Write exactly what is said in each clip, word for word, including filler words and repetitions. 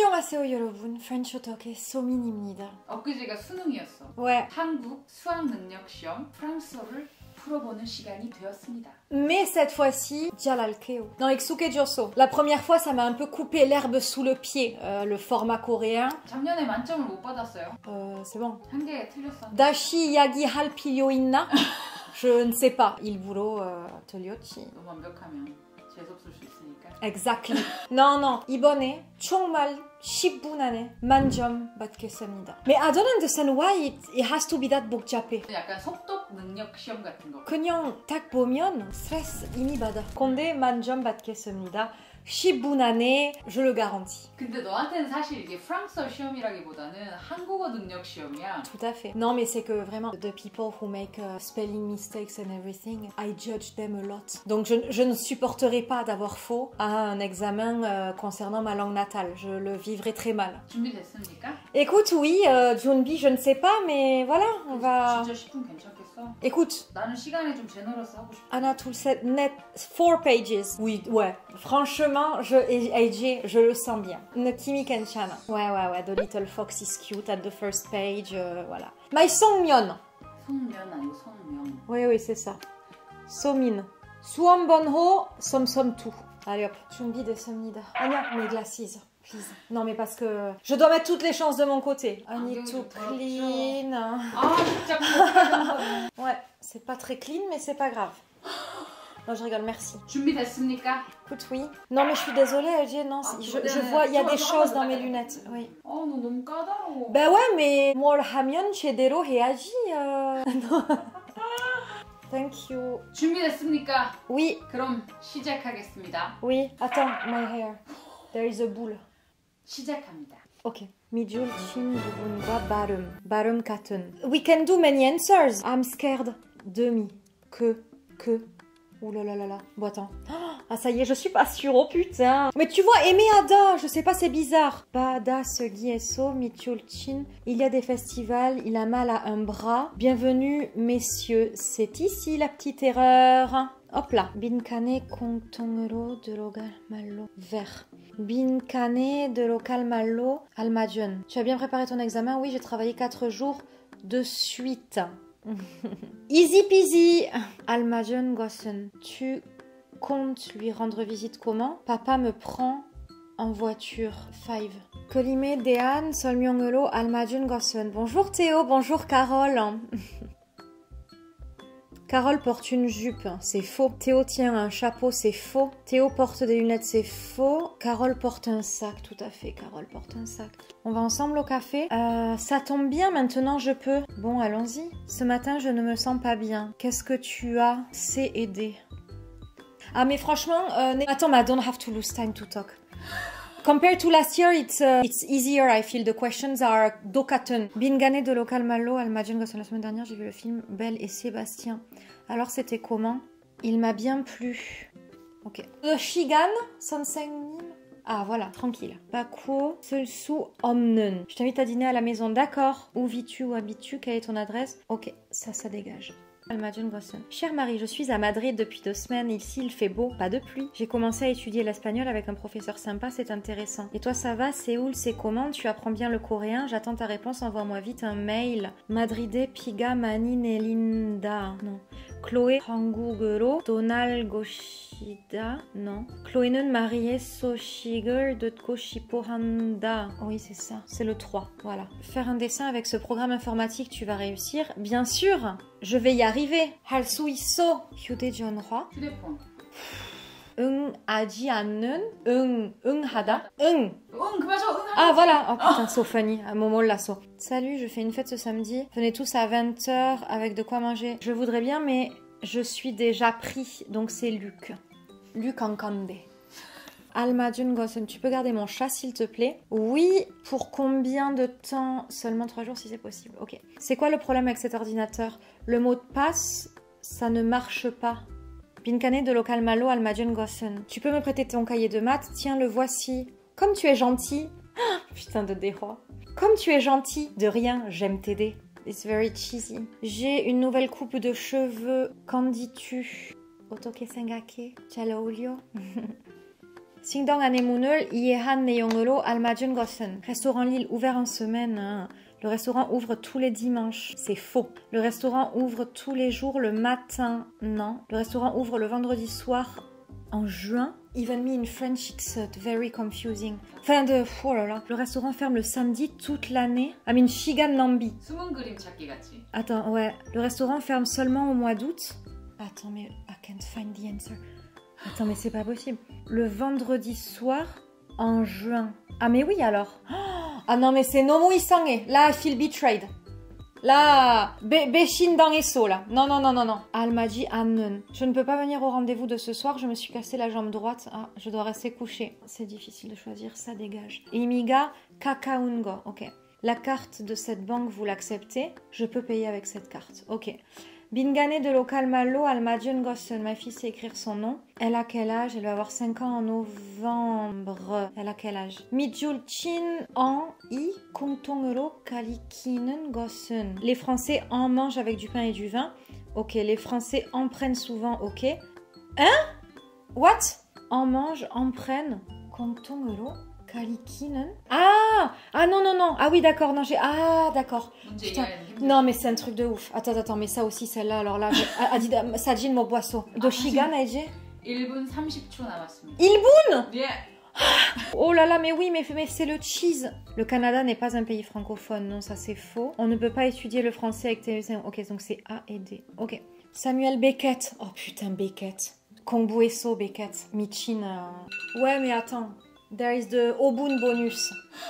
안녕하세요 여러분. French Talk의 소민입니다. 엊그제가 수능이었어. Ouais. 한국 수학 능력 시험 프랑스어를 풀어보는 시간이 되었습니다. Mais cette fois-ci, Jalalkeo. Non, Exuke Joso. La première fois, ça m'a un peu coupé l'herbe sous le pied, euh, le format coréen. 작년에 만점을 못 받았어요. Euh, c'est bon. 한 개 틀렸어. Dashi Yagi Hal Pilyo Inna? Je ne sais pas. Il bureau euh, Toliochi. 너무 완벽하면 재수없을 수 있으니까. Exactly. non, non. 이번에 정말 십 분 안에 만점 받겠습니다. Mais I don't understand why it, it has to be that 복잡해. 약간 속독 능력 시험 같은 거. 그냥 딱 보면 스트레스 이미 받아. 근데 만점 받겠습니다. 십 분 안에 je le garantis. 근데 너한테는 사실 이게 프랑스어 시험이라기보다는 한국어 능력 시험이야. Tout à fait. Non, mais c'est que vraiment, the people who make uh, spelling mistakes and everything, I judge them a lot. Donc, je, je ne supporterai pas d'avoir faux à un examen euh, concernant ma langue natale. Je le vivrai très mal. 준비됐습니까? Écoute, oui, euh, Junbi, je ne sais pas, mais voilà, on va... 진짜 십 분 괜찮겠어? Écoute, 나는 시간에 좀 제너러스 하고 싶어. Anna Toulset, net, four pages. Oui, ouais. Franchement, je, A J, je le sens bien. Kimi Kenchana. Ouais, ouais, ouais. The little fox is cute at the first page. Euh, voilà. My Songmyeon. 송면 아니고 송명. Oui, oui, c'est ça. Somin. Suam Bonho, Som Som tout. Allez hop. Chumbi de Somnida. Anya, mes glasses. Please. Non, mais parce que je dois mettre toutes les chances de mon côté. I need to clean. 아, 진짜 그렇게 Ouais, c'est pas très clean, mais c'est pas grave. Non, je rigole, merci. 준비됐습니까? Écoute, oui. Non, mais je suis désolée, L G, non, Ah, je, je vois, il y a des choses dans mes lunettes. Oui. 어, 너 너무 까다로워. Bah ouais, mais 뭘 하면 제대로 해야지. Euh... Thank you. 준비됐습니까? Oui, 그럼 시작하겠습니다. oui. Attends, my hair. There is a boule. 시작합니다. Okay. 미줄 친 부분과 발음, 발음 같은. We can do many answers. I'm scared. Demi. Que. Que. Ouh là là là là. Bon, attends. Ah, ça y est, je suis pas sûre. Oh putain. Mais tu vois, aimer Ada, je sais pas, c'est bizarre. Bada Segi Eso, Michulchin. Il y a des festivals, il a mal à un bras. Bienvenue, messieurs. C'est ici la petite erreur. Hop là. Binkane Kontongero de local malo vert. Binkane de local malo almajon. Tu as bien préparé ton examen? Oui, j'ai travaillé quatre jours de suite. Easy peasy. Almajon Gossen. Tu comptes lui rendre visite comment? Papa me prend en voiture. Five. Kolime Dean Solmyongelo Almajon Gossen. Bonjour Théo, bonjour Carole. Carole porte une jupe, c'est faux. Théo tient un chapeau, c'est faux. Théo porte des lunettes, c'est faux. Carole porte un sac, tout à fait, Carole porte un sac. On va ensemble au café. Euh, ça tombe bien, maintenant je peux. Bon, allons-y. Ce matin, je ne me sens pas bien. Qu'est-ce que tu as? C'est aider. Ah, mais franchement, euh, attends, mais I don't have to lose time to talk. Compared to last year, it's uh, it's easier, I feel. The questions are dokaten. Bingane de local malo, Almajon Gosson. La semaine dernière, j'ai vu le film Belle et Sébastien. Alors, c'était comment? Il m'a bien plu. Ok. The Shigan, Sansengnim. Ah, voilà, tranquille. Bakuo, seul sous Omnen. Je t'invite à dîner à la maison, d'accord? Où vis-tu, où habites-tu? Quelle est ton adresse? Ok, ça, ça dégage. Almajon Gosson. Chère Marie, je suis à Madrid depuis deux semaines. Ici, il fait beau, pas de pluie. J'ai commencé à étudier l'espagnol avec un professeur sympa, c'est intéressant. Et toi, ça va? Séoul, c'est comment? Tu apprends bien le coréen? J'attends ta réponse, envoie-moi vite un mail. Madride, Piga, Mani, Nelinda. Non. Chloé, Hangugero, Donal, Goshida. Non. Chloé는 mariée, Soshigel, de Koshipohanda. Oui, c'est ça. C'est le trois. Voilà. Faire un dessin avec ce programme informatique, tu vas réussir? Bien sûr! Je vais y arriver. 할 수 있어. 휴대전화. 휴대폰. 응 하지 않는. 응 응하다. 응. 응, 그만 줘. 응. Ah voilà. Oh putain, so funny. Un moment lasso. Salut, je fais une fête ce samedi. Venez tous à vingt heures avec de quoi manger. Je voudrais bien, mais je suis déjà pris. Donc c'est Luc. Luc Ankande. Almajon Gosson, tu peux garder mon chat s'il te plaît? Oui, pour combien de temps? Seulement trois jours si c'est possible. Ok. C'est quoi le problème avec cet ordinateur? Le mot de passe, ça ne marche pas. Binkane de local malo Almajon Gosson. Tu peux me prêter ton cahier de maths? Tiens, le voici. Comme tu es gentil. Oh, putain de déroi. Comme tu es gentil. De rien, j'aime t'aider. It's very cheesy. J'ai une nouvelle coupe de cheveux. Qu'en dis-tu? Otoke Sengake. Ciao Olio. 싱덩 안의 문을 이해한 내용으로 알맞은 것은 restaurant Lille ouvert en semaine. Hein. Le restaurant ouvre tous les dimanches. C'est faux. Le restaurant ouvre tous les jours le matin. Non. Le restaurant ouvre le vendredi soir en juin. Even me in French, it's uh, very confusing. Enfin, de... Oh là là. Le restaurant ferme le samedi toute l'année. I mean, Shigan Nambi. 숨은 그림 찾기 같이. Attends, ouais. Le restaurant ferme seulement au mois d'août. Attends, mais I can't find the answer. Attends, mais c'est pas possible. Le vendredi soir en juin. Ah, mais oui, alors. Ah non, mais c'est Nomo Isange. Là, I feel betrayed. Là, Béchine dans Esso, là. Non, non, non, non, non. Almaji Annen. Je ne peux pas venir au rendez-vous de ce soir. Je me suis cassé la jambe droite. Ah, je dois rester couchée. C'est difficile de choisir. Ça dégage. Imiga Kakaungo. Ok. La carte de cette banque, vous l'acceptez. Je peux payer avec cette carte. Ok. Bingane de local Malo Almadjen Gossen. Ma fille sait écrire son nom. Elle a quel âge? Elle va avoir cinq ans en novembre. Elle a quel âge? Mijulchin en i kontongero kalikinen Gossen. Les Français en mangent avec du pain et du vin. Ok. Les Français en prennent souvent. Ok. Hein? What? En mangent, en prennent. Kontongero kalikinen. Ah! Ah non, non, non. Ah oui, d'accord. Non, j'ai... Ah, d'accord. Putain. Non, mais c'est un truc de ouf. Attends, attends, mais ça aussi, celle-là, alors là, Adida, Sajin Moboasso. Doshigan, Aïdje? 일 분 삼십 초 남았습니다. Il boune? Yeah. Oh là là, mais oui, mais, mais c'est le cheese. Le Canada n'est pas un pays francophone. Non, ça c'est faux. On ne peut pas étudier le français avec T V C. Ok, donc c'est A et D. Ok. Samuel Beckett. Oh putain, Beckett. Kongbueso Beckett. Michin. Euh... Ouais, mais attends. There is the Obun bonus.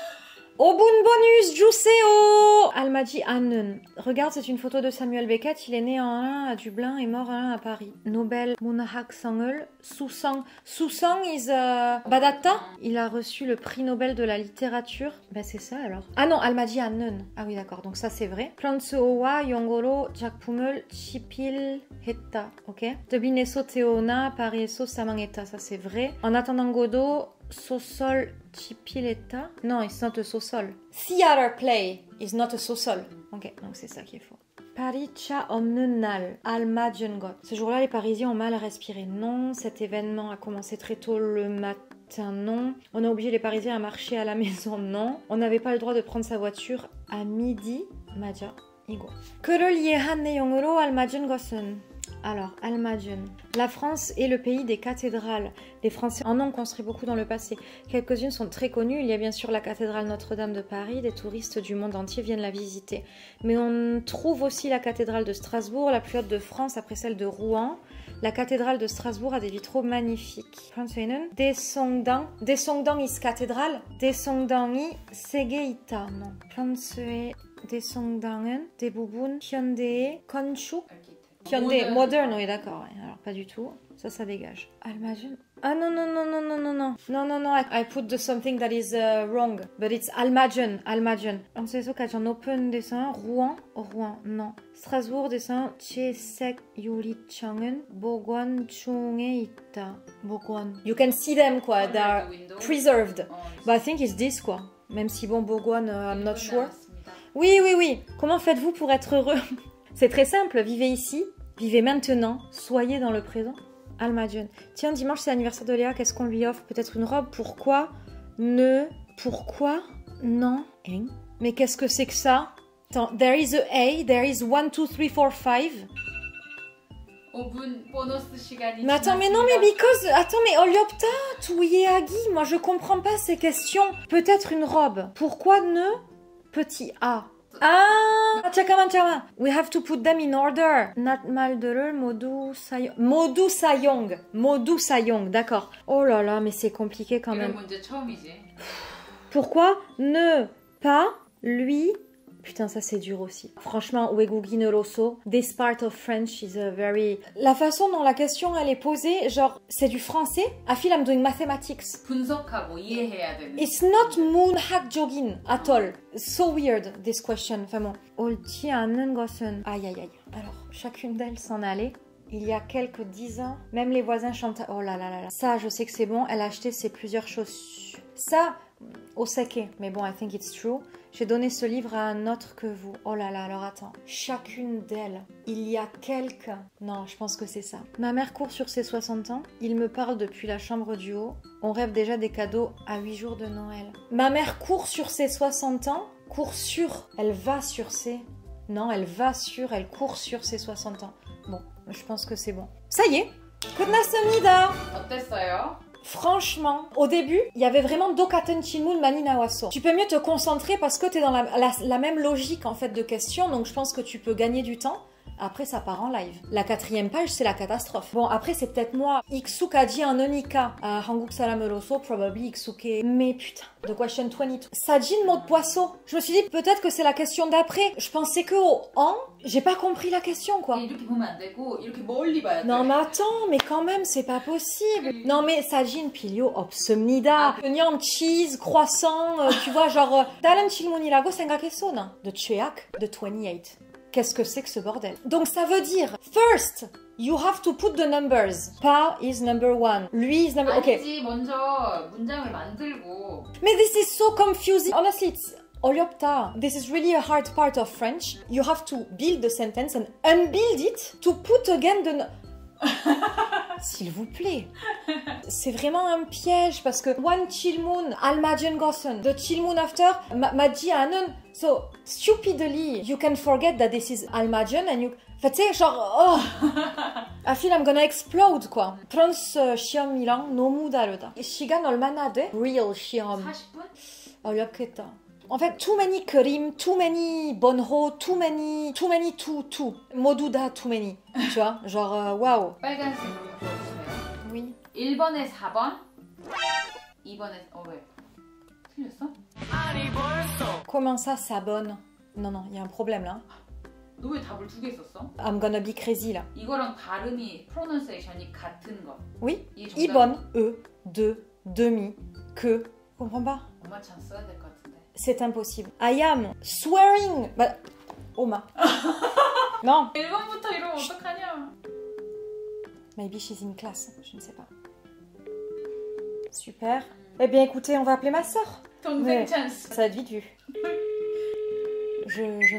Obun bonus, Juseo! Almaji Annen. Regarde, c'est une photo de Samuel Beckett. Il est né en un à Dublin et mort en un à Paris. Nobel Munahak Sangel. Susang. Susang is uh, Badatta. Il a reçu le prix Nobel de la littérature. Ben c'est ça alors. Ah non, Almaji Annen. Ah oui, d'accord. Donc ça c'est vrai. Plantseowa Yongoro Jakpumel Chipil Hetta. Ok. Dublineso Teona Parieso Samangeta. Ça c'est vrai. En attendant Godot. Sosol Chipileta. Non, it's not a sosol. Theater play is not a sosol. Ok, donc c'est ça qui est faux. Paricha omnenal almajengot. Ce jour-là, les Parisiens ont mal à respirer. Non, cet événement a commencé très tôt le matin. Non. On a obligé les Parisiens à marcher à la maison. Non. On n'avait pas le droit de prendre sa voiture à midi. Maja. Igo. 그를 이해한 내용으로 알맞은 것은. Alors, Almadjen. La France est le pays des cathédrales. Les Français en ont construit beaucoup dans le passé. Quelques-unes sont très connues. Il y a bien sûr la cathédrale Notre-Dame de Paris. Des touristes du monde entier viennent la visiter. Mais on trouve aussi la cathédrale de Strasbourg, la plus haute de France après celle de Rouen. La cathédrale de Strasbourg a des vitraux magnifiques. Desongdang. Desongdang is cathédrale. Desongdangi Segeita. Non. Plansue Desongdangen. Debubun. Hyundai. Konchuk. Hyundai, modern, oui d'accord, ouais. Alors pas du tout, ça ça dégage. Almajen. Ah non non non non non non non non non non, I, I put the something that is uh, wrong, but it's Almajen, Almajen. On sait ça quand j'en open dessin, Rouen, Rouen, non. Strasbourg dessin, Chesek Yulichangen, Boguan Chunge Ita, Boguan. You can see them quoi, they are preserved. But I think it's this quoi, même si bon Boguan, uh, I'm not sure. Oui oui oui. Comment faites-vous pour être heureux? C'est très simple, vivez ici. Vivez maintenant, soyez dans le présent. Almadjen. Tiens, dimanche c'est l'anniversaire de Léa, qu'est-ce qu'on lui offre? Peut-être une robe? Pourquoi? Ne. Pourquoi? Non. Hein? Mais qu'est-ce que c'est que ça? Attends, there is a A, there is one, two, three, four, five. 오 분 보너스 시간이 Mais attends, mais non, mais because... Attends, mais Olyopta, Touyeagi, moi je comprends pas ces questions. Peut-être une robe. Pourquoi ne? Petit A. Ah, 잠깐만, 잠깐만. We have to put them in order. Natmalder을 모두 사용. 모두 사용. 모두 사용. D'accord. Oh là là, mais c'est compliqué quand même. 이런 문제 처음이지. Pourquoi ne pas lui... Putain, ça c'est dur aussi. Franchement, Wegugi Neroso, this part of French is a very... La façon dont la question elle est posée, genre, c'est du français. I feel I'm doing mathematics. 분석하고 이해해야 되는. It's not moonhak jogin at all. So weird, this question, vraiment. 옳지 않는 것은... Aïe, aïe, aïe. Alors, chacune d'elles s'en allait. Il y a quelques dix ans, même les voisins chantent... Oh là là là là. Ça, je sais que c'est bon. Elle a acheté ses plusieurs chaussures. Ça, Oseke, mais bon, I think it's true. J'ai donné ce livre à un autre que vous. Oh là là, alors attends. Chacune d'elles, il y a quelques... Non, je pense que c'est ça. Ma mère court sur ses soixante ans. Il me parle depuis la chambre du haut. On rêve déjà des cadeaux à huit jours de Noël. Ma mère court sur ses soixante ans. Court sur. Elle va sur ses... Non, elle va sur, elle court sur ses soixante ans. Bon, je pense que c'est bon. Ça y est. 끝났습니다. 어땠어요? Franchement, au début, il y avait vraiment Dokaten Chilmun Mani Nawaso. Tu peux mieux te concentrer parce que tu es dans la, la, la même logique en fait de questions, donc je pense que tu peux gagner du temps. Après, ça part en live. La quatrième page, c'est la catastrophe. Bon, après, c'est peut-être moi. Iksuka dit en Onika. À Hanguk Salameroso, probably Iksuke. Mais putain, de question vingt-deux. Ça dit le mot de poisson. Je me suis dit, peut-être que c'est la question d'après. Je pensais que au en, j'ai pas compris la question, quoi. 이렇게 보면 안 되고 이렇게 멀리 봐야 돼. Non, mais attends, mais quand même, c'est pas possible. Non, mais Sajin Pilio Obsomnida. Nyam, cheese, croissant, euh, tu vois, genre, Dalan Chilmonirago Sengakesson. De Cheak, de vingt-huit. Qu'est-ce que c'est que ce bordel? Donc ça veut dire, first, you have to put the numbers. Pa is number one. Lui is number... Ok. 아니지, 먼저 문장을 만들고. Mais this is so confusing. Honestly, it's... 어렵다. This is really a hard part of French. You have to build the sentence and unbuild it to put again the... S'il vous plaît. C'est vraiment un piège parce que one chilmun almajen gossen, the chilmun after m'a dit anen. So stupidly you can forget that this is almajen and you. Enfin, tu sais, genre, oh, I feel I'm gonna explode quoi. 프랑스 시험이랑 너무 다르다. 시간 얼마나 돼? Real 시험. 사십 분? 어렵겠다. En fait, too many 그림, too many bonho, too many, too many, too, too. 모두 다 too many. Tu vois, genre, waouh. Wow. 빨간색으로 보여주세요. Oui. 일 번에 사 번. 이 번에, 어 왜? 틀렸어? Comment ça s'abonne? Non, non, il y a un problème là. 너 왜 답을 두 개 썼어? I'm gonna be crazy là. 이거랑 발음이, pronunciation이 같은 거. Oui. 이게 정답. Ibon, e, de, demi, que. Comprends pas? 엄마 찬 써야 될 것 같은데. C'est impossible. I am swearing. Bah, Oma. Non. 일 번부터 이러면 어떡하냐? Maybe she's in class. Je ne sais pas. Super. Eh bien, écoutez, on va appeler ma sœur. 동생 Ouais. 찬스. Ça va être vite vu. Je, je...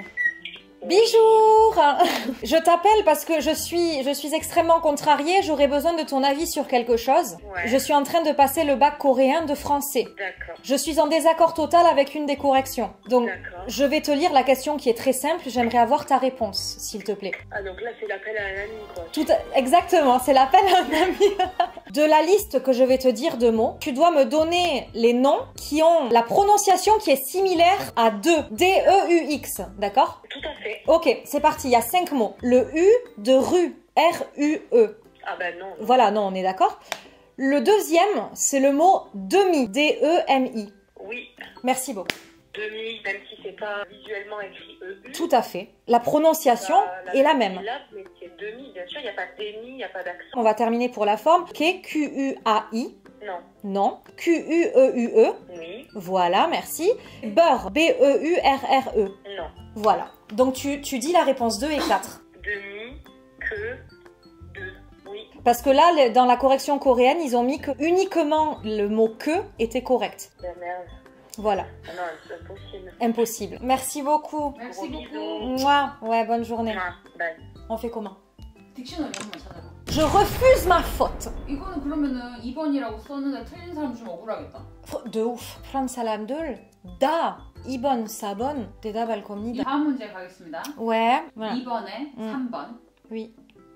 Bonjour. Je t'appelle parce que je suis, je suis extrêmement contrariée. J'aurais besoin de ton avis sur quelque chose. Ouais. Je suis en train de passer le bac coréen de français. D'accord. Je suis en désaccord total avec une des corrections. Donc, D'accord. je vais te lire la question qui est très simple. J'aimerais avoir ta réponse, s'il te plaît. Ah, donc là, c'est l'appel à un ami, quoi. Tout à- Exactement, c'est l'appel à un ami. De la liste que je vais te dire de mots, tu dois me donner les noms qui ont la prononciation qui est similaire à deux. D E U X, d'accord? Tout à fait. Ok, c'est parti, il y a cinq mots. Le U de rue, R U E. Ah bah non. Voilà, non, on est d'accord. Le deuxième, c'est le mot demi, D E M I. Oui. Merci beaucoup. Demi, même si c'est pas visuellement écrit E U. Tout à fait. La prononciation bah, est la même. Là, mais c'est demi, bien sûr, il n'y a pas d'émi, il n'y a pas d'accent. On va terminer pour la forme. Q U A I. Non. Non. Q U E U E. Oui. Voilà, merci. Beurre, B E U R R E. Non. Voilà. Donc tu, tu dis la réponse deux et quatre. Demi, que, deux. Oui. Parce que là, le- dans la correction coréenne, ils ont mis que uniquement le mot que était correct. La merde. Voilà. Ah non, c'est impossible. Impossible. Merci beaucoup. Merci Gros beaucoup. bisous. Mouah. Ouais, bonne journée. Ah, bye. On fait comment? 딕셔너리 한 번만 찾아봐. Je refuse ma faute. 이거는 그러면은 이 번이라고 썼는데 틀린 사람 좀 억울하겠다. De ouf. 프랑 사람들 다 이번 사번 대답할 겁니다. 다음 문제 가겠습니다. Ouais. Voilà. 이 번에 음. 삼 번, Oui.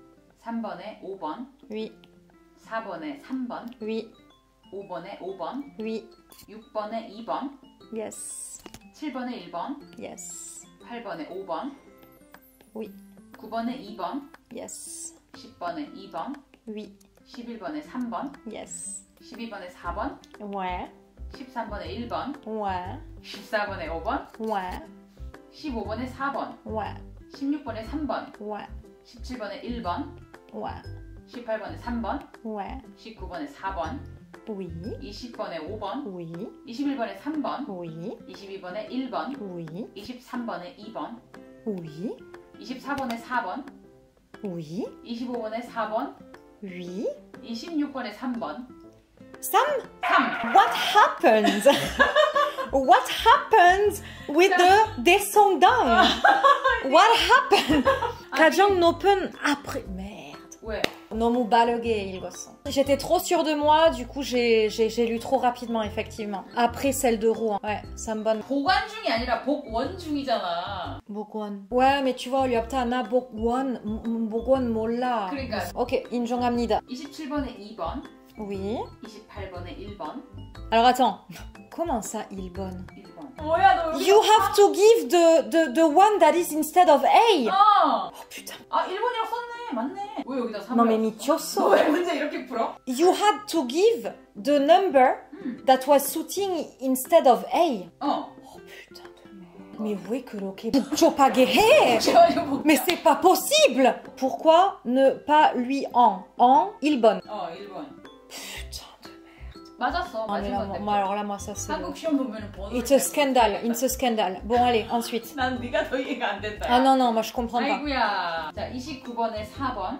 삼 번에 오 번, Oui. 사 번에 삼 번, Oui. 오 번에 오 번, Oui. 육 번에 이 번, Yes. 칠 번에 일 번, Yes. 팔 번에 오 번, Oui. 구 번에 이 번, Yes. 십 번에 이 번, Oui. 십일 번에 삼 번, Yes. 십이 번에 사 번, Ouais. 십삼 번에 일 번, Ouais. 십사 번에 오 번, Ouais. 십오 번에 사 번, Ouais. 십육 번에 삼 번, Ouais. 십칠 번에 일 번, Ouais. 십팔 번에 삼 번, Ouais. 십구 번에 사 번, Oui. 이십 번에 오 번, Oui. 이십일 번에 삼 번, Oui. 이십이 번에 일 번, Oui. 이십삼 번에 이 번, Oui. 이십사 번에 사 번, Oui. 이십오 번에 사 번, Oui. 이십육 번에 삼 번, Sam? 삼. What happened? What happened with the descendant? What happened? 가정 높은 après. Merde. 왜? 너무 빠르게 읽었어. J'étais trop sûre de moi, du coup j'ai lu trop rapidement, effectivement. Après celle de Rouen. Ouais, ça me bonne. 복완중이 아니라 복원중이잖아. 복원. Ouais, mais tu vois, 우리 없다 나 복원, 복원 몰라. 그러니까. Ok, 인정합니다. 이십칠 번에 이 번. Oui. 이십팔 번에 일 번. Alors attends, comment ça, il bonne? 일 번. 뭐야 너 여기 You have to give the, the, the one that is instead of A. 어! Oh putain. 아 일 번이라고 썼네. 맞네. 왜 여기다 삼 Non 번? mais 미쳤어. 왜 문제 이렇게 풀어? You had to give the number 음. that was suiting instead of A. 어. Oh putain de merde. Mais oui, 그렇게 복잡하게 해. Mais c'est pas possible. Pourquoi ne pas lui en? En, il bonne. 어 일 번. Putain de merde. 맞았어. Ah, mais 맞은 là, 건데. moi, alors là, moi, ça c'est... 한국 시험 보면은 번호. It's a scandal, it's a scandal. Bon, allez, ensuite. 난 네가 더 이해가 안 된다. Ah non, non, moi je comprends pas. 아이고야. 자 이십구 번에 사 번.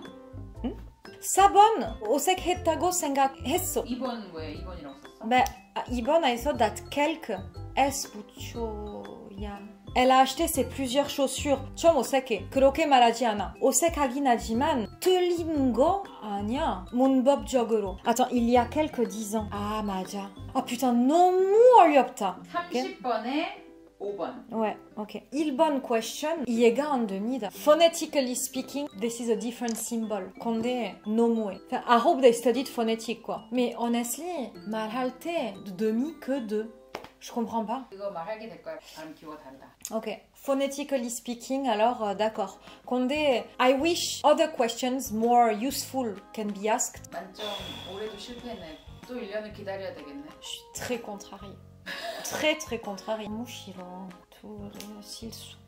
사번 어색했다고 생각했어. 이 번 왜 이 번이라고 썼어? Ben, 이번 에서 that quelque S 붙여야. Elle a acheté ses plusieurs chaussures. 좀 어색해. 그렇게 말하지 않아. 어색하긴 하지만 틀린 거 아니야. 문법적으로. Attends, il y a quelques dix ans. 아, 맞아. 아, putain, 너무 어렵다. 삼십 번에 오 번. Ouais, ok. 일 번 question, 이해가 안 됩니다. Phonetically speaking, this is a different symbol. 근데 너무해. Enfin, I hope they studied phonetic, quoi. Mais honestly, 말할 때 demi que deux. Je comprends pas. 이거 말하게 될 거야. 발음 기호가 다르다. Ok. Phonetically speaking, alors euh, d'accord. 근데 I wish other questions more useful can be asked. 만점 올해도 실패했네. 또 일 년을 기다려야 되겠네. Je suis très contrariée. très très contrariée. 너무 싫어. 둘, 실수.